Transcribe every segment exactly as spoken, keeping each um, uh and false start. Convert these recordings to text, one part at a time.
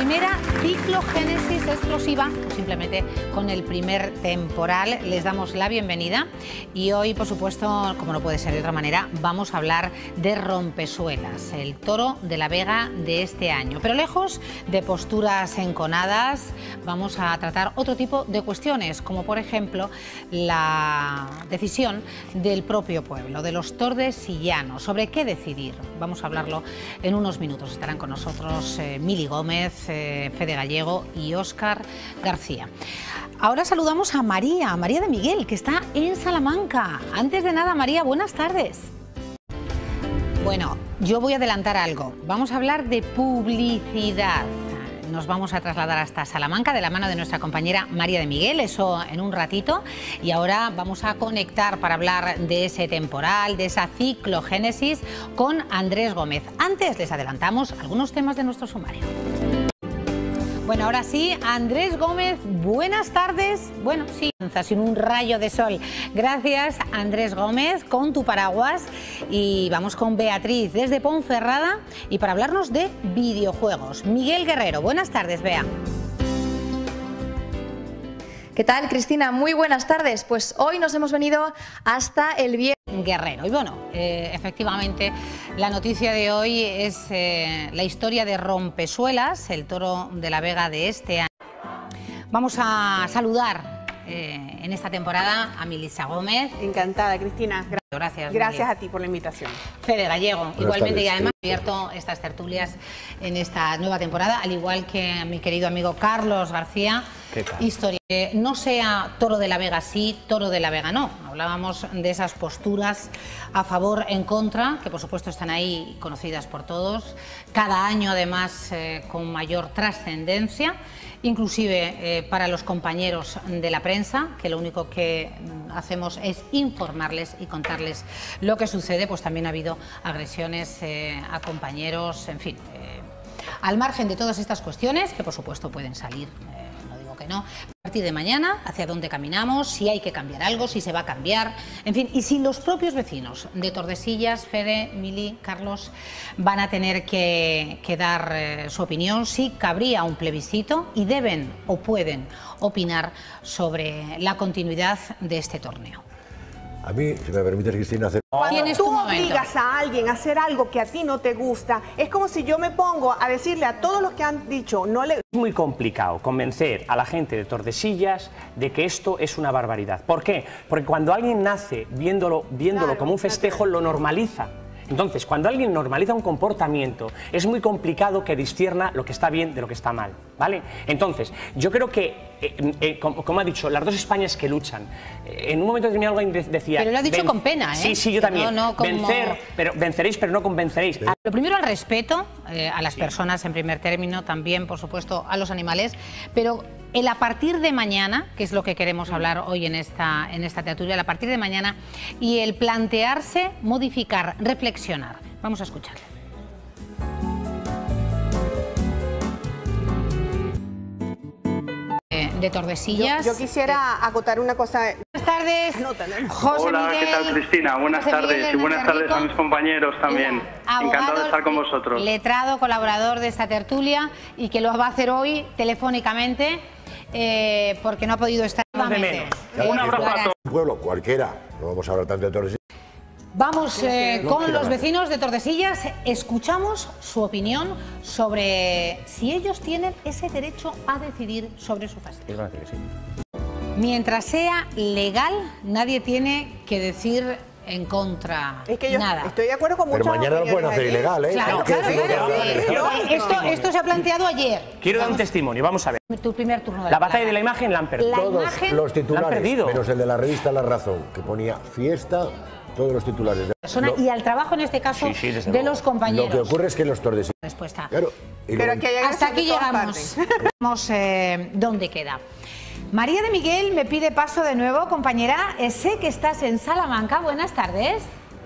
primera ciclogénesis explosiva, o simplemente con el primer temporal. Les damos la bienvenida y hoy, por supuesto, como no puede ser de otra manera, vamos a hablar de Rompesuelas, el toro de la Vega de este año. Pero lejos de posturas enconadas, vamos a tratar otro tipo de cuestiones, como por ejemplo la decisión del propio pueblo, de los tordesillanos, sobre qué decidir. Vamos a hablarlo en unos minutos. Estarán con nosotros eh, Mili Gómez, eh, Fede Gallego y Óscar García. Ahora saludamos a María, María de Miguel, que está en Salamanca. Antes de nada, María, buenas tardes. Bueno, yo voy a adelantar algo. Vamos a hablar de publicidad. Nos vamos a trasladar hasta Salamanca de la mano de nuestra compañera María de Miguel, eso en un ratito. Y ahora vamos a conectar para hablar de ese temporal, de esa ciclogénesis, con Andrés Gómez. Antes les adelantamos algunos temas de nuestro sumario. Bueno, ahora sí, Andrés Gómez, buenas tardes. Bueno, sí, sin un rayo de sol. Gracias, Andrés Gómez, con tu paraguas. Y vamos con Beatriz desde Ponferrada y para hablarnos de videojuegos. Miguel Guerrero, buenas tardes, Bea. ¿Qué tal, Cristina? Muy buenas tardes. Pues hoy nos hemos venido hasta el viernes. Guerrero. Y bueno, eh, efectivamente, la noticia de hoy es eh, la historia de Rompesuelas, el toro de la Vega de este año. Vamos a saludar eh, en esta temporada a Milisa Gómez. Encantada, Cristina. Gra Gracias. Gracias Miguel. a ti por la invitación. Fede Gallego, Buenas igualmente, tardes. y además he abierto estas tertulias en esta nueva temporada, al igual que a mi querido amigo Carlos García. ¿Qué tal? Historia. Eh, no sea toro de la Vega sí, toro de la Vega no. Hablábamos de esas posturas a favor, en contra, que por supuesto están ahí conocidas por todos. Cada año, además, eh, con mayor trascendencia, inclusive eh, para los compañeros de la prensa, que lo único que hacemos es informarles y contarles lo que sucede. Pues también ha habido agresiones eh, a compañeros, en fin. Eh, al margen de todas estas cuestiones, que por supuesto pueden salir, eh, no digo que no, a partir de mañana, hacia dónde caminamos, si hay que cambiar algo, si se va a cambiar, en fin, y si los propios vecinos de Tordesillas, Fede, Mili, Carlos, van a tener que, que dar eh, su opinión, si cabría un plebiscito y deben o pueden opinar sobre la continuidad de este torneo. A mí, si me permites, Cristina, hacer... Cuando ¿Tienes tú tu momento? obligas a alguien a hacer algo que a ti no te gusta, es como si yo me pongo a decirle a todos los que han dicho no le... Es muy complicado convencer a la gente de Tordesillas de que esto es una barbaridad. ¿Por qué? Porque cuando alguien nace viéndolo, viéndolo Claro, como un festejo, lo normaliza. Entonces, cuando alguien normaliza un comportamiento, es muy complicado que discierna lo que está bien de lo que está mal, ¿vale? Entonces, yo creo que, eh, eh, como, como ha dicho, las dos Españas que luchan, eh, en un momento determinado alguien decía... Pero lo ha dicho con pena, ¿eh? Sí, sí, yo Que también. no, no como... Vencer, pero venceréis, pero no convenceréis. Lo primero, al respeto eh, a las Sí. personas en primer término, también, por supuesto, a los animales, pero el a partir de mañana, que es lo que queremos hablar hoy en esta, en esta tertulia, el a partir de mañana, y el plantearse, modificar, reflexionar. Vamos a escucharle. Eh, De Yo, Tordesillas. yo quisiera acotar una cosa. Buenas tardes, No, tenemos. José Hola, Miguel. ¿qué tal, Cristina? Buenas José Miguel tardes y buenas Hernández tardes a Rico. mis compañeros también. Abogado, Encantado de estar con vosotros. letrado, colaborador de esta tertulia y que lo va a hacer hoy telefónicamente eh, porque no ha podido estar. De nuevamente. menos. Eh, Un abrazo a para- todos. Un pueblo cualquiera, no vamos a hablar tanto de Tordesillas. Vamos eh, No con quiero los hablar. vecinos de Tordesillas, escuchamos su opinión sobre si ellos tienen ese derecho a decidir sobre su festival. Es verdad que sí. Mientras sea legal, nadie tiene que decir en contra Es que yo nada. estoy de acuerdo con Pero muchas mañana lo pueden opiniones hacer aquí. ilegal, ¿eh? Claro, Hay que claro, decirlo claro. de manera Eh, legal. eh, esto, esto se ha planteado ayer. Quiero dar un Vamos, testimonio, vamos a ver. tu primer turno de La batalla de palabra. la imagen la han perdido. La Todos imagen- los La han titulares, perdido. menos el de la revista La Razón, que ponía fiesta, todos los titulares. persona Lo- y al trabajo en este caso Sí, sí, desde de luego. los compañeros. Lo que ocurre es que los Tordesillas... Respuesta. Claro, y Pero luego- que hay Hasta agresión aquí de todas llegamos. partes. Vamos, eh, ¿dónde queda? María de Miguel me pide paso de nuevo, compañera. Eh, sé que estás en Salamanca. Buenas tardes.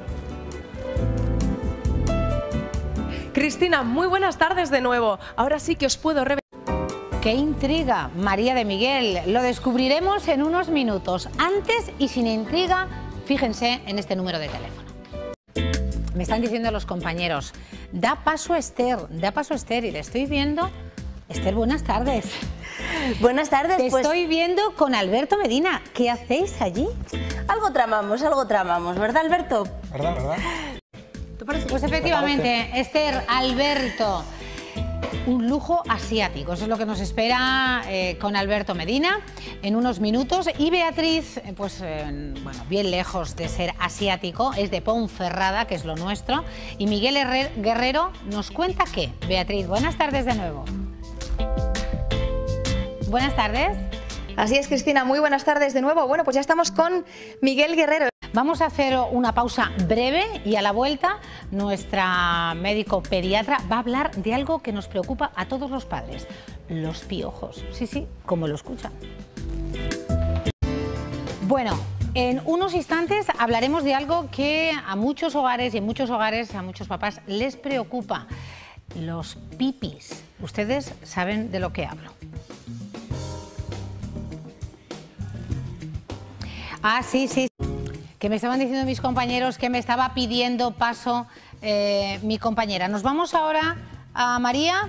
Cristina, muy buenas tardes de nuevo. Ahora sí que os puedo revelar. ¡Qué intriga, María de Miguel! Lo descubriremos en unos minutos. Antes y sin intriga, fíjense en este número de teléfono. Me están diciendo los compañeros, da paso a Esther, da paso a Esther, y le estoy viendo Esther, buenas tardes. Buenas tardes. Te pues, estoy viendo con Alberto Medina. ¿Qué hacéis allí? Algo tramamos, algo tramamos, ¿verdad, Alberto? ¿Verdad, verdad? Pues efectivamente, Esther, Alberto, un lujo asiático. Eso es lo que nos espera eh, con Alberto Medina en unos minutos. Y Beatriz, eh, pues eh, bueno, bien lejos de ser asiático, es de Ponferrada, que es lo nuestro. Y Miguel Herrer Guerrero nos cuenta qué. Beatriz, buenas tardes de nuevo. Buenas tardes. Así es, Cristina, muy buenas tardes de nuevo. Bueno, pues ya estamos con Miguel Guerrero. Vamos a hacer una pausa breve y a la vuelta nuestra médico pediatra va a hablar de algo que nos preocupa a todos los padres, los piojos. Sí, sí, como lo escuchan. Bueno, en unos instantes hablaremos de algo que a muchos hogares y en muchos hogares, a muchos papás les preocupa, los pipis. Ustedes saben de lo que hablo. Ah, sí, sí. Que me estaban diciendo mis compañeros que me estaba pidiendo paso eh, mi compañera. ¿Nos vamos ahora a María?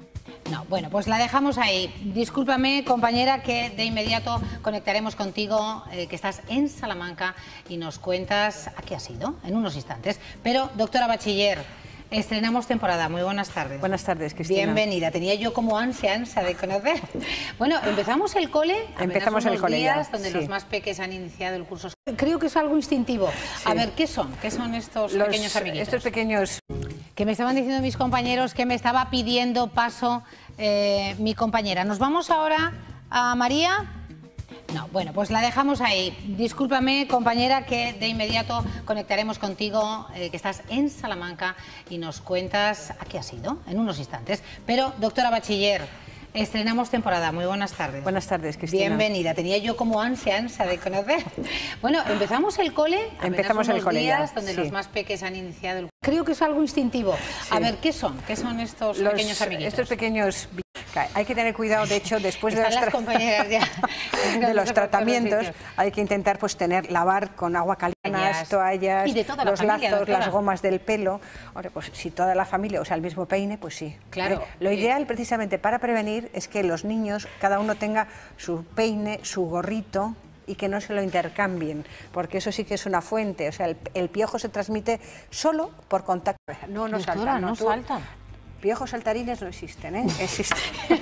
No, bueno, pues la dejamos ahí. Discúlpame, compañera, que de inmediato conectaremos contigo, eh, que estás en Salamanca y nos cuentas a qué has ido en unos instantes. Pero, doctora Bachiller, estrenamos temporada. Muy buenas tardes. Buenas tardes, Cristina. Bienvenida. Tenía yo como ansia, ansia de conocer. Bueno, empezamos el cole. Empezamos el cole días ya, donde sí. los más peques han iniciado el curso. Creo que es algo instintivo. Sí. A ver, ¿qué son? ¿Qué son estos Los, pequeños amiguitos? Estos pequeños... Que me estaban diciendo mis compañeros que me estaba pidiendo paso eh, mi compañera. ¿Nos vamos ahora a María? No, bueno, pues la dejamos ahí. Discúlpame, compañera, que de inmediato conectaremos contigo, eh, que estás en Salamanca y nos cuentas a qué has ido en unos instantes. Pero, doctora Bachiller, estrenamos temporada. Muy buenas tardes. Buenas tardes, Cristina. Bienvenida. Tenía yo como ansia, ansia de conocer. Bueno, empezamos el cole. Empezamos el cole días ya, donde sí. los más peques han iniciado el... Creo que es algo instintivo. Sí. A ver, ¿qué son? ¿Qué son estos Los, pequeños amiguitos? estos pequeños... Hay que tener cuidado, de hecho, después de Están los, las compañeras ya. de los tratamientos, hay que intentar pues tener, lavar con agua caliente, Toallas. toallas, Y de toda la los familia, lazos, doctora. las gomas del pelo. Ahora, pues si toda la familia usa el mismo peine, pues sí. Claro. ¿eh? Lo ideal, precisamente, para prevenir es que los niños, cada uno tenga su peine, su gorrito, y que no se lo intercambien, porque eso sí que es una fuente. O sea, el, el piojo se transmite solo por contacto. No, no Doctora, saltan. no Tú- saltan. Piojos saltarines no existen, ¿eh? Existen.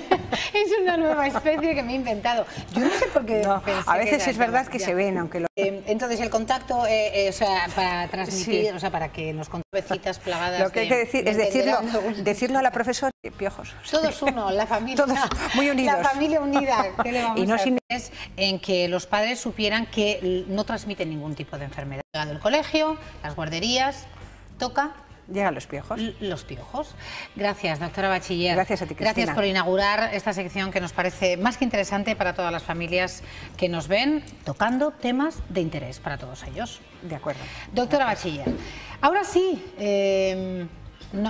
Es una nueva especie que me he inventado. Yo no sé por qué. No, pensé a que veces era- es verdad que ya. se ven, aunque lo... Eh, entonces, el contacto, eh, eh, o sea, para transmitir, Sí. o sea, para que nos contecitas plagadas. Lo que hay de- que decir me es decirlo, entenderán. decirlo a la profesora, piojos. Todos uno, la familia. Todos muy unidos. La familia unida. ¿Qué le vamos Y no a sin- hacer? Es en que los padres supieran que l- no transmiten ningún tipo de enfermedad. El colegio, las guarderías, toca Llegan los piojos. l- los piojos. Gracias, doctora Bachiller. Gracias a ti, Cristina. Gracias por inaugurar esta sección que nos parece más que interesante para todas las familias que nos ven, tocando temas de interés para todos ellos. De acuerdo. Doctora Bachiller, ahora sí, eh, no,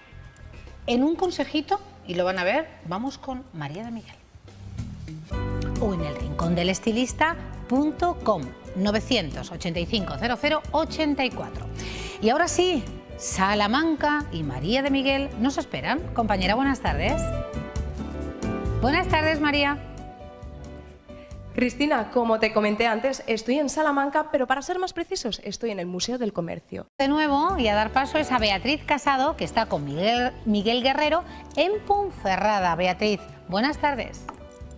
en un consejito, y lo van a ver, vamos con María de Miguel. O en el rincón del estilista punto com, nueve ocho cinco cero cero ocho cuatro. Y ahora sí, Salamanca y María de Miguel nos esperan. Compañera, buenas tardes. Buenas tardes, María. Cristina, como te comenté antes, estoy en Salamanca, pero para ser más precisos, estoy en el Museo del Comercio. De nuevo, y a dar paso es a Beatriz Casado, que está con Miguel, Miguel Guerrero en Ponferrada. Beatriz, buenas tardes.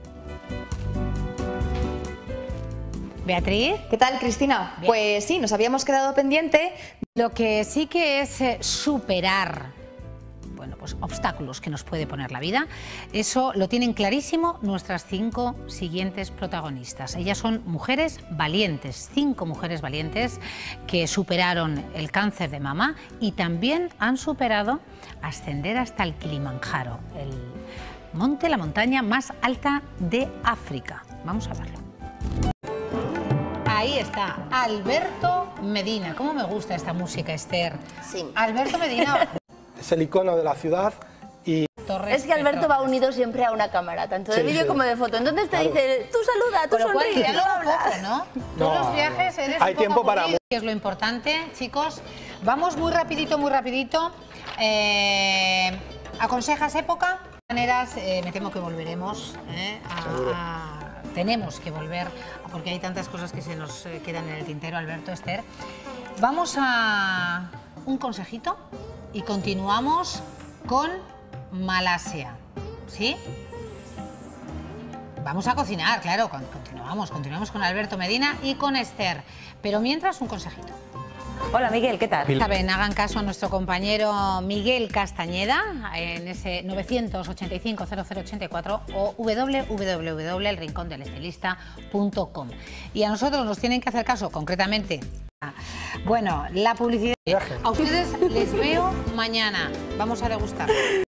Beatriz. ¿Qué tal, Cristina? Bien. Pues sí, nos habíamos quedado pendiente. Lo que sí que es eh, superar, bueno, pues obstáculos que nos puede poner la vida, eso lo tienen clarísimo nuestras cinco siguientes protagonistas. Ellas son mujeres valientes, cinco mujeres valientes que superaron el cáncer de mama y también han superado ascender hasta el Kilimanjaro, el monte, la montaña más alta de África. Vamos a verlo. Ahí está, Alberto Medina. ¿Cómo me gusta esta música, Esther? Sí. Alberto Medina. Es el icono de la ciudad y Torres Es que Alberto Petro. va unido siempre a una cámara, tanto de Sí, vídeo sí. como de foto. Entonces te Claro. dice, tú saluda, tú Con lo cual, sonríe, tú dialoga hablas. poco, ¿no? Tú No, en los viajes eres hay un poco tiempo para aburrido, que es lo importante, chicos. Vamos muy rapidito, muy rapidito. Eh, ¿Aconsejas época? maneras, eh, me temo que volveremos eh, a, a- tenemos que volver, porque hay tantas cosas que se nos eh, quedan en el tintero, Alberto, Esther. Vamos a un consejito y continuamos con Malasia, ¿sí? Vamos a cocinar, claro, con- continuamos, continuamos con Alberto Medina y con Esther, pero mientras un consejito. Hola Miguel, ¿qué tal? Saben, hagan caso a nuestro compañero Miguel Castañeda en ese nueve ocho cinco cero cero ocho cuatro o w w w punto el rincón del estilista punto com. Y a nosotros nos tienen que hacer caso, concretamente. Bueno, la publicidad. A ustedes les veo mañana. Vamos a degustar.